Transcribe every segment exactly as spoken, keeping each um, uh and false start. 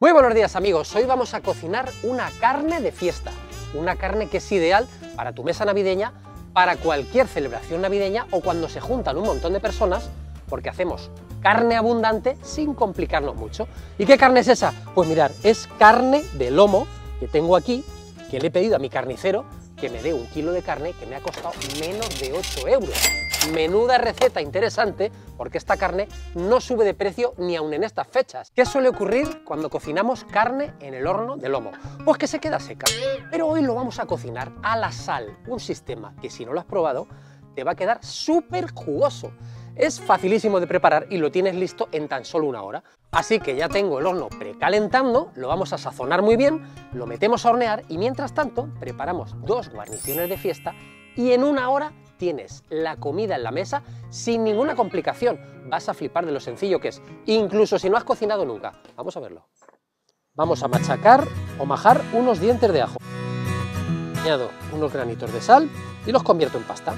Muy buenos días amigos, hoy vamos a cocinar una carne de fiesta, una carne que es ideal para tu mesa navideña, para cualquier celebración navideña o cuando se juntan un montón de personas, porque hacemos carne abundante sin complicarnos mucho. ¿Y qué carne es esa? Pues mirad, es carne de lomo que tengo aquí, que le he pedido a mi carnicero que me dé un kilo de carne que me ha costado menos de ocho euros. Menuda receta interesante, porque esta carne no sube de precio ni aun en estas fechas. ¿Qué suele ocurrir cuando cocinamos carne en el horno de lomo? Pues que se queda seca. Pero hoy lo vamos a cocinar a la sal, un sistema que si no lo has probado te va a quedar súper jugoso. Es facilísimo de preparar y lo tienes listo en tan solo una hora. Así que ya tengo el horno precalentando, lo vamos a sazonar muy bien, lo metemos a hornear y mientras tanto preparamos dos guarniciones de fiesta y en una hora tienes la comida en la mesa sin ninguna complicación. Vas a flipar de lo sencillo que es, incluso si no has cocinado nunca. Vamos a verlo. Vamos a machacar o majar unos dientes de ajo. Añado unos granitos de sal y los convierto en pasta.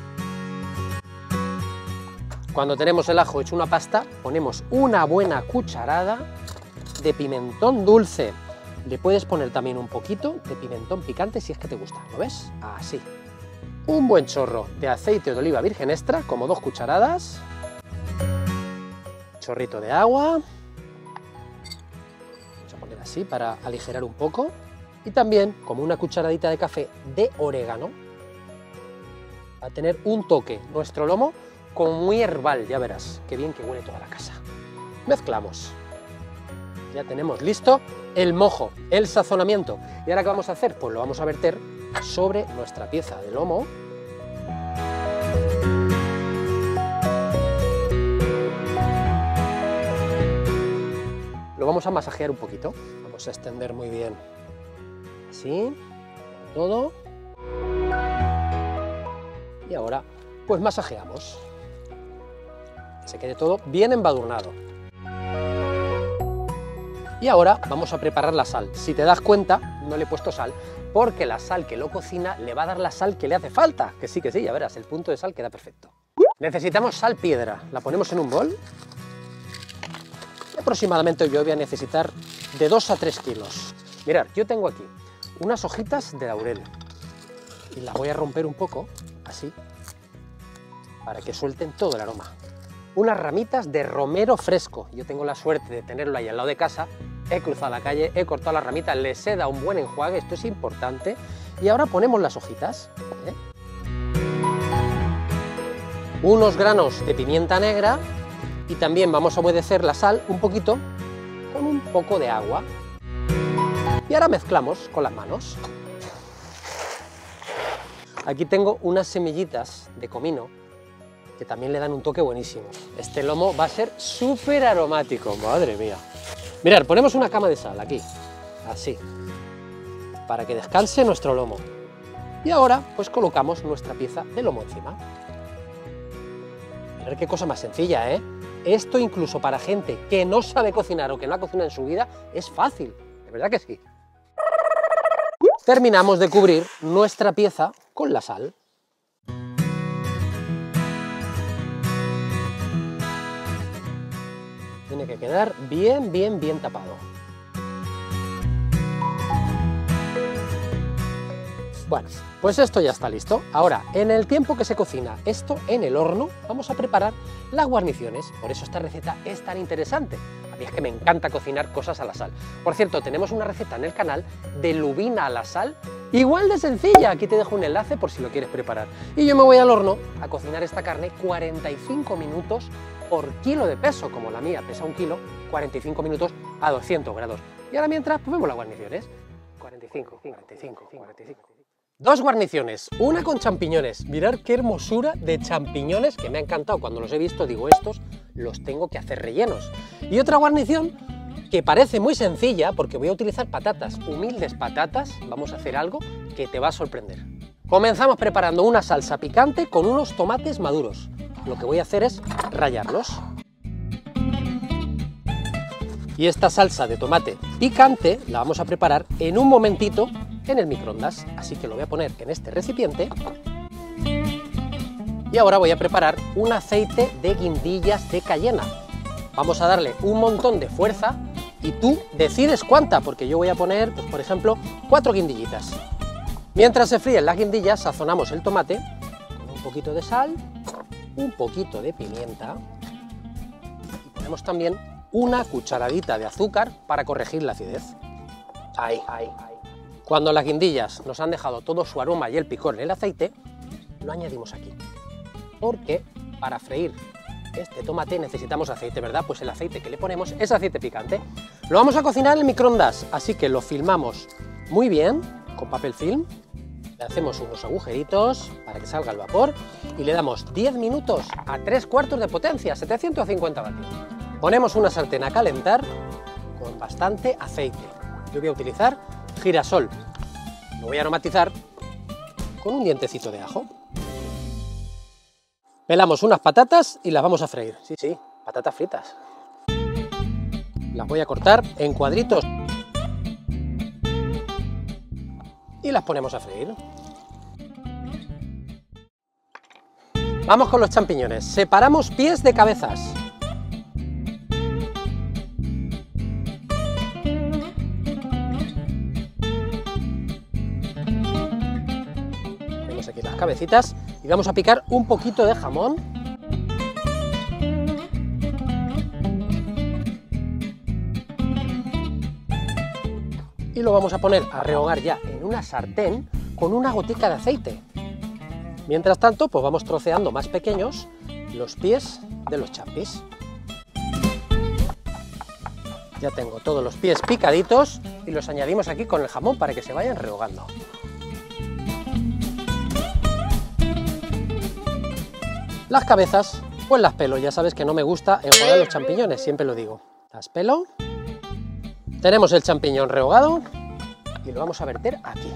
Cuando tenemos el ajo hecho una pasta, ponemos una buena cucharada de pimentón dulce. Le puedes poner también un poquito de pimentón picante si es que te gusta, ¿lo ves? Así. Un buen chorro de aceite de oliva virgen extra, como dos cucharadas. Chorrito de agua. Vamos a poner así para aligerar un poco. Y también como una cucharadita de café de orégano. Va a tener un toque nuestro lomo como muy herbal, ya verás, qué bien que huele toda la casa. Mezclamos. Ya tenemos listo el mojo, el sazonamiento. ¿Y ahora qué vamos a hacer? Pues lo vamos a verter sobre nuestra pieza de lomo. Lo vamos a masajear un poquito. Vamos a extender muy bien. Así, todo. Y ahora, pues masajeamos. Se quede todo bien embadurnado. Y ahora vamos a preparar la sal. Si te das cuenta, no le he puesto sal, porque la sal que lo cocina le va a dar la sal que le hace falta. Que sí, que sí, ya verás, el punto de sal queda perfecto. Necesitamos sal piedra. La ponemos en un bol. Y aproximadamente yo voy a necesitar de dos a tres kilos. Mirad, yo tengo aquí unas hojitas de laurel. Y las voy a romper un poco, así, para que suelten todo el aroma. Unas ramitas de romero fresco. Yo tengo la suerte de tenerlo ahí al lado de casa. He cruzado la calle, he cortado las ramitas, les he dado un buen enjuague, esto es importante. Y ahora ponemos las hojitas. ¿eh? Unos granos de pimienta negra y también vamos a humedecer la sal un poquito con un poco de agua. Y ahora mezclamos con las manos. Aquí tengo unas semillitas de comino que también le dan un toque buenísimo. Este lomo va a ser súper aromático, madre mía. Mirad, ponemos una cama de sal aquí, así, para que descanse nuestro lomo. Y ahora, pues colocamos nuestra pieza de lomo encima. Mirad qué cosa más sencilla, ¿eh? Esto incluso para gente que no sabe cocinar o que no ha cocinado en su vida, es fácil, de verdad que sí. Terminamos de cubrir nuestra pieza con la sal. Tiene que quedar bien, bien, bien tapado. Bueno, pues esto ya está listo. Ahora, en el tiempo que se cocina esto en el horno, vamos a preparar las guarniciones. Por eso esta receta es tan interesante. A mí es que me encanta cocinar cosas a la sal. Por cierto, tenemos una receta en el canal de lubina a la sal, igual de sencilla. Aquí te dejo un enlace por si lo quieres preparar. Y yo me voy al horno a cocinar esta carne cuarenta y cinco minutos por kilo de peso, como la mía pesa un kilo, cuarenta y cinco minutos a doscientos grados. Y ahora mientras, pues vemos las guarniciones. cuarenta y cinco, cuarenta y cinco, cuarenta y cinco. Dos guarniciones, una con champiñones. Mirad qué hermosura de champiñones que me ha encantado. Cuando los he visto digo, estos los tengo que hacer rellenos. Y otra guarnición que parece muy sencilla porque voy a utilizar patatas, humildes patatas. Vamos a hacer algo que te va a sorprender. Comenzamos preparando una salsa picante con unos tomates maduros. Lo que voy a hacer es rallarlos. Y esta salsa de tomate picante la vamos a preparar en un momentito en el microondas, así que lo voy a poner en este recipiente. Y ahora voy a preparar un aceite de guindillas de cayena. Vamos a darle un montón de fuerza y tú decides cuánta, porque yo voy a poner, pues, por ejemplo, cuatro guindillitas. Mientras se fríen las guindillas, sazonamos el tomate con un poquito de sal, un poquito de pimienta y ponemos también una cucharadita de azúcar para corregir la acidez. Ahí, ahí, ahí. Cuando las guindillas nos han dejado todo su aroma y el picor en el aceite, lo añadimos aquí, porque para freír este tomate necesitamos aceite, ¿verdad? Pues el aceite que le ponemos es aceite picante. Lo vamos a cocinar en microondas, así que lo filmamos muy bien con papel film, le hacemos unos agujeritos para que salga el vapor y le damos diez minutos a tres cuartos de potencia, setecientos cincuenta vatios. Ponemos una sartén a calentar con bastante aceite. Yo voy a utilizar girasol. Lo voy a aromatizar con un dientecito de ajo. Pelamos unas patatas y las vamos a freír. Sí, sí, patatas fritas. Las voy a cortar en cuadritos y las ponemos a freír. Vamos con los champiñones. Separamos pies de cabezas. Ponemos aquí las cabecitas y vamos a picar un poquito de jamón. Y lo vamos a poner a rehogar ya en una sartén con una gotica de aceite. Mientras tanto, pues vamos troceando más pequeños los pies de los champis. Ya tengo todos los pies picaditos y los añadimos aquí con el jamón para que se vayan rehogando. Las cabezas, pues las pelo, ya sabes que no me gusta enjuagar los champiñones, siempre lo digo. Las pelo. Tenemos el champiñón rehogado y lo vamos a verter aquí.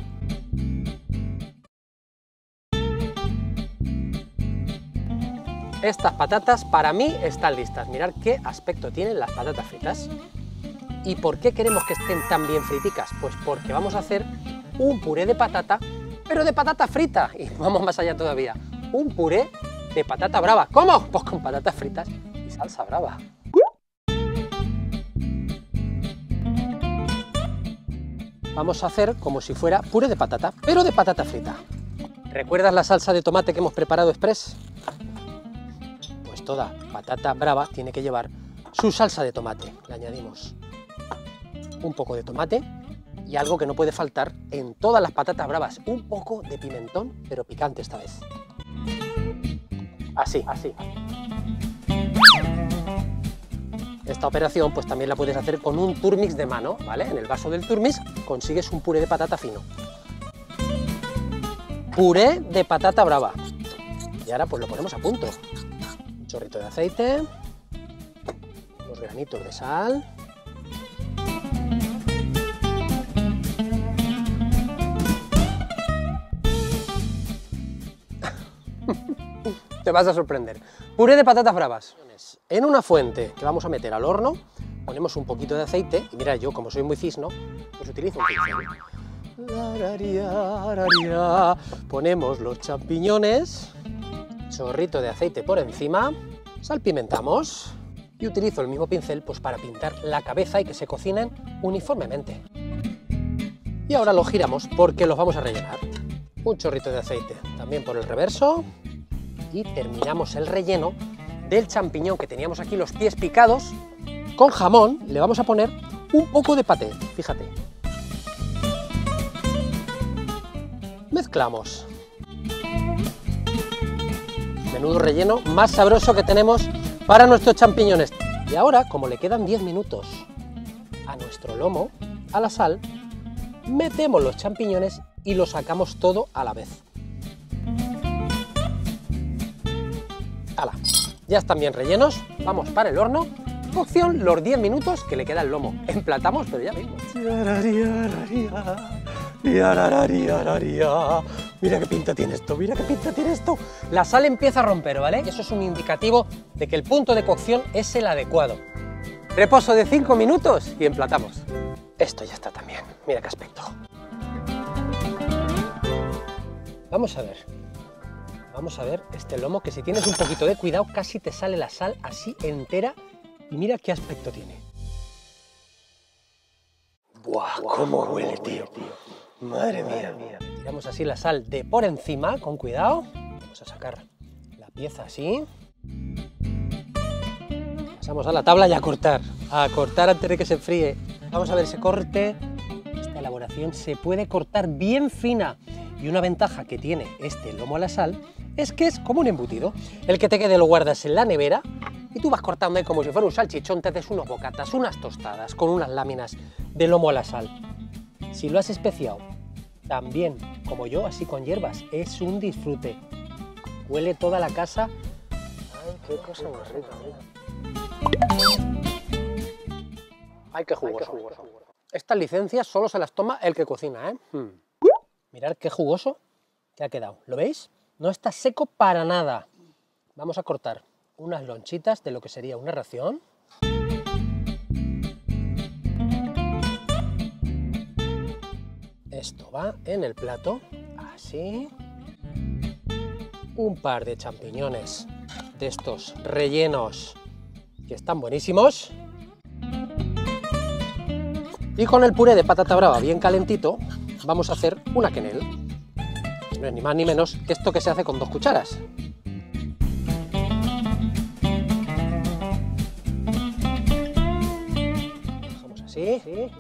Estas patatas para mí están listas. Mirad qué aspecto tienen las patatas fritas. ¿Y por qué queremos que estén tan bien friticas? Pues porque vamos a hacer un puré de patata, pero de patata frita. Y vamos más allá todavía. Un puré de patata brava. ¿Cómo? Pues con patatas fritas y salsa brava. Vamos a hacer como si fuera puré de patata, pero de patata frita. ¿Recuerdas la salsa de tomate que hemos preparado express? Pues toda patata brava tiene que llevar su salsa de tomate. Le añadimos un poco de tomate y algo que no puede faltar en todas las patatas bravas, un poco de pimentón, pero picante esta vez. Así, así. Esta operación pues también la puedes hacer con un turmix de mano, ¿vale? En el vaso del turmix consigues un puré de patata fino. Puré de patata brava. Y ahora pues lo ponemos a punto. Un chorrito de aceite, unos granitos de sal. Te vas a sorprender. Puré de patatas bravas. En una fuente que vamos a meter al horno, ponemos un poquito de aceite, y mira, yo como soy muy cisno, pues utilizo un pincel. Ponemos los champiñones, chorrito de aceite por encima, salpimentamos y utilizo el mismo pincel pues para pintar la cabeza y que se cocinen uniformemente. Y ahora los giramos porque los vamos a rellenar. Un chorrito de aceite también por el reverso y terminamos el relleno del champiñón que teníamos aquí los pies picados. Con jamón le vamos a poner un poco de paté, fíjate. Mezclamos. Menudo relleno más sabroso que tenemos para nuestros champiñones. Y ahora, como le quedan diez minutos a nuestro lomo, a la sal, metemos los champiñones y los sacamos todo a la vez. ¡Hala! Ya están bien rellenos, vamos para el horno. Cocción los diez minutos que le queda el lomo. Emplatamos, pero ya mismo. Mira qué pinta tiene esto, mira qué pinta tiene esto. La sal empieza a romper, ¿vale? Eso es un indicativo de que el punto de cocción es el adecuado. Reposo de cinco minutos y emplatamos. Esto ya está también, mira qué aspecto. Vamos a ver. Vamos a ver este lomo que si tienes un poquito de cuidado casi te sale la sal así entera y mira qué aspecto tiene. ¿Cómo huele, tío? Madre mía. Tiramos así la sal de por encima, con cuidado. Vamos a sacar la pieza así. Pasamos a la tabla y a cortar. A cortar antes de que se enfríe. Vamos a ver ese corte. Esta elaboración se puede cortar bien fina. Y una ventaja que tiene este lomo a la sal es que es como un embutido. El que te quede lo guardas en la nevera y tú vas cortando ahí como si fuera un salchichón, te haces unos bocatas, unas tostadas con unas láminas de lomo a la sal. Si lo has especiado también como yo, así con hierbas, es un disfrute. Huele toda la casa. Ay, qué cosa más rica. Ay, qué jugoso. Ay, qué jugoso. Estas licencias solo se las toma el que cocina, ¿eh? Hmm. Mirad qué jugoso que ha quedado. ¿Lo veis? No está seco para nada. Vamos a cortar unas lonchitas de lo que sería una ración. Esto va en el plato, así. Un par de champiñones de estos rellenos que están buenísimos. Y con el puré de patata brava bien calentito, vamos a hacer una quenelle. No es ni más ni menos que esto que se hace con dos cucharas. Dejamos así.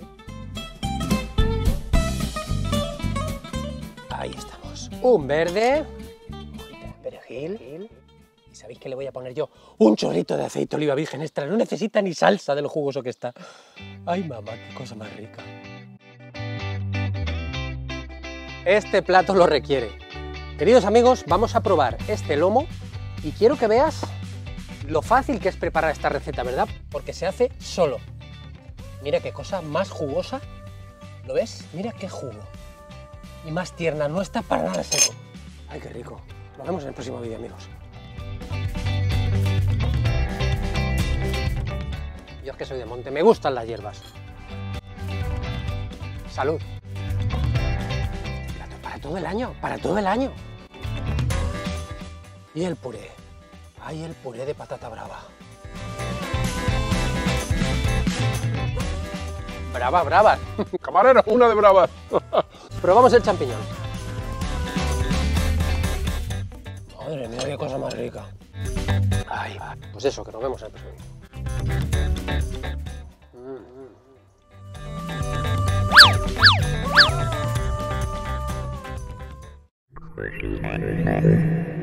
Ahí estamos. Un verde, hojita de perejil. ¿Y sabéis qué le voy a poner yo? Un chorrito de aceite de oliva virgen extra. No necesita ni salsa de lo jugoso que está. Ay, mamá, qué cosa más rica. Este plato lo requiere. Queridos amigos, vamos a probar este lomo y quiero que veas lo fácil que es preparar esta receta, ¿verdad? Porque se hace solo. Mira qué cosa más jugosa. ¿Lo ves? Mira qué jugo. Y más tierna, no está para nada seco. Ay, qué rico. Nos vemos en el próximo vídeo, amigos. Yo es que soy de monte, me gustan las hierbas. Salud. Para todo el año, para todo el año. Y el puré. Ay, el puré de patata brava. Brava, brava. Camarero, una de bravas. Probamos el champiñón. Madre mía, qué cosa más rica. Ay, pues eso, que nos vemos en el próximo vídeo. Mm.